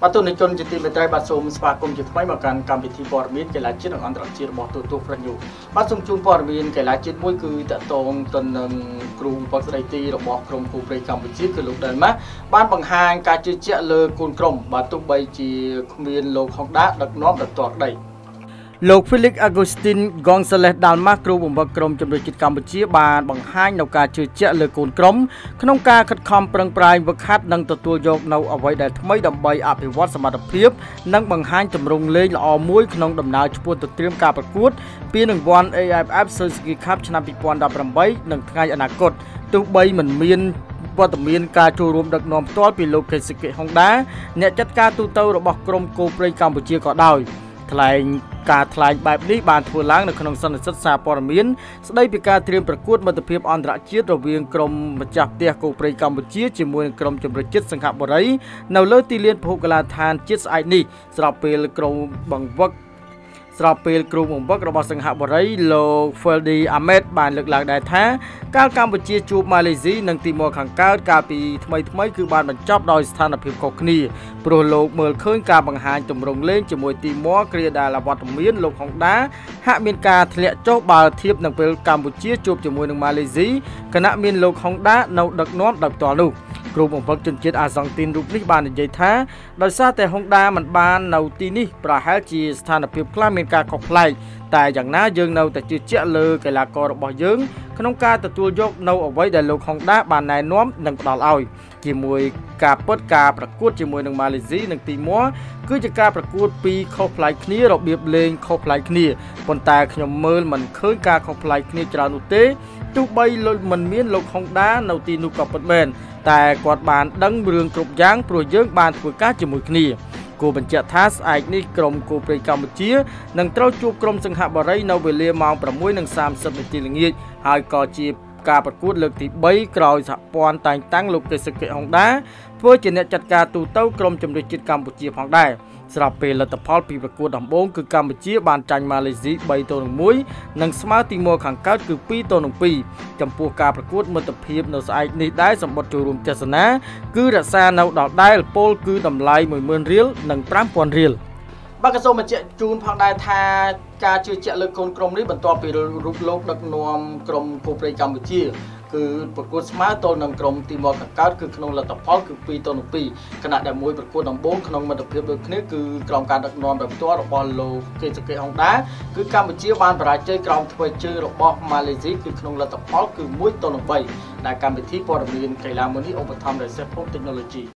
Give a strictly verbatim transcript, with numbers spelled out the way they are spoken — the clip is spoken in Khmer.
បាទទូនិជនជាទីមេត្រីបាទសូមស្វាគមន៍ជាថ្មីមកកាន់កម្មវិធីព័ត៌មានកីឡាជាតិនិងអន្តរជាតិរបស់ទូទូ Fresh News បាទសូមជូនព័ត៌មានកីឡាជាតិមួយគឺតកតងទៅនឹងគ្រូបក្សស្ដីទីរបស់ក្រុមគូព្រៃកម្ពុជាគឺលោកដែលម៉ាស់បានបង្ហាញការជឿជាក់លើកូនក្រុមបាទទោះបីជាគ្មានលោកហុងដាដឹកនាំដោយផ្ទាល់ក្តីលោក Felix Agustin Gonzalez Dalmas គ្រូបង្វឹកក្រុមជម្រើសជាតិកម្ពុជាបានបង្ហាញនូវការជឿជាក់លើកូនក្រុមក្នុងការខិតខំប្រឹងប្រែងវឹកហាត់និងទទួលយកនៅអ្វីដែលថ្មីដើម្បីអភិវឌ្ឍសមត្ថភាពនិងបង្ហាញទម្រង់លេងល្អមួយក្នុងដំណើរឆ្ពោះទៅត្រៀមការប្រកួតពានរង្វាន់ A F F Suzuki Cup ឆ្នាំពីរពាន់ដប់ប្រាំបីនិងថ្ងៃអនាគតទោះបីមិនមានវត្តមានការចូលរួមដឹកនាំផ្ទាល់ពីលោក Keisuke Honda អ្នកចាត់ការទូតរបស់ក្រុមគោព្រៃកម្ពុជាក៏ដោយថ្លែងការថ្លែងបែបនេះបានធ្វើឡើងនៅក្នុងសន្និសីទសារព័ត៌មានស្ដីពីការត្រៀមប្រកួតមិត្តភាពអន្តរជាតិរវាងក្រុមម្ចាស់ផ្ទះគោព្រៃកម្ពុជាជាមួយនឹងក្រុមជម្រើសជាតិសង្ហបុរីនៅលើទីលានពហុកីឡដ្ឋានជាតិស្អែកនេះស្របពេលក្រុមបង្វឹកស្របពេលគ្រូបង្វឹករបស់សង្ហបុរីលោក Feldy Ahmed បានលើកឡើងដែរថាកាលកម្ពុជាជួបម៉ាឡេស៊ីនិងទីម៉ូខាងកើតកាលពីថ្មីថ្មីគឺបានបញ្ចប់ដោយស្ថានភាពខុសគ្នាព្រោះលោកមើលឃើញការបង្ហាញទម្រង់លេងជាមួយទីម៉ូគ្រាដែលអវត្តមានលោកហុងដាហាក់មានការធ្លាក់ចុះបើធៀបនឹងពេលកម្ពុជាជួបជាមួយនឹងម៉ាឡេស៊ីគណៈមានលោកហុងដានៅដឹកនាំដោយផ្ទាល់នោះគ្រូបង្វឹកជនជាតិអាសង់ទីនរូបនេះបាននិយាយថាដោយសារតែហុងដាមិនបាននៅទីនេះប្រហែលជាស្ថានភាពខ្លះមានការខុសប្លែកតែយ៉ាងណាយើងនៅតែជឿជាក់លើកីឡាកររបស់យើងក្នុងការទទួលយកនៅអ្វីដែលលោកហុងដាបានណែនាំនិងផ្ដល់ឲ្យជាមួយការពិតការប្រកួតជាមួយនឹងម៉ាឡេស៊ីនិងទីម៉ូគឺជាការប្រកួតពីរខុសប្លែកគ្នារបៀបលេងខុសប្លែកគ្នាប៉ុន្តែខ្ញុំមើលមិនឃើញការខុសប្លែកគ្នាច្រើននោះទេទោះបីលោកមិនមានលោកហុងដានៅទីនោះក៏ពិតមែនតែគាត់បានដឹងរឿងគ្រប់យ៉ាងព្រោះយើងបានធ្វើការជាមួយគ្នាគួរបញ្ជាក់ថាស្អែកនេះក្រុមគោព្រៃកម្ពុជានឹងត្រូវជួបក្រុមសង្ហបុរីនៅវេលាម៉ោង ប្រាំមួយ សាមសិប នាទីល្ងាចហើយក៏ជាការប្រកួតលើកទីបីក្រោយសហព័ន្ធតែងតាំងលោក Keisuke Honda ធ្វើជាអ្នកចាត់ការទូតក្រុមជម្រើសជាតិកម្ពុជាផងដែរស្របពេលលទ្ធផលពីប្រកួតដំបូងគឺកម្ពុជាបានចាញ់ម៉ាឡេស៊ីបីទល់នឹងមួយនិងស្មើទីម៉ូខាងកើតគឺពីរទល់នឹងពីរចំពោះការប្រកួតមិត្តភាពនៅស្អែកនេះដែរសម្បត្តិចូលរួមទស្សនាគឺរក្សានៅដល់ដែលពលគឺតម្លៃមួយម៉ឺនរៀលនិងប្រាំពាន់រៀលបាទក៏សូមបញ្ជាក់ជូនផងដែរថាការជឿជាក់លើកូនក្រុមនេះបន្ទាប់ពីរូបលោកដឹកនាំក្រុមគោព្រៃកម្ពុជាគឺប្រកួតស្មើទល់នឹងក្រុមទីម៉ូខាងកើតគឺក្នុងលទ្ធផលគឺពីរទល់នឹងពីរខណៈដែលមួយប្រកួតដំបូងក្នុងមិត្តភាពដូចគ្នាគឺក្រុមការដឹកនាំដោយផ្ទាល់របស់លោក Keisuke Honda គឺកម្ពុជាបានបរាជ័យក្រោមធ្វើជើងរបស់ម៉ាឡេស៊ីគឺក្នុងលទ្ធផលគឺមួយទល់នឹងបីដែលកម្មវិធីព័ត៌មានកីឡាមួយនេះឧបត្ថម្ភដោយ Setphone Technology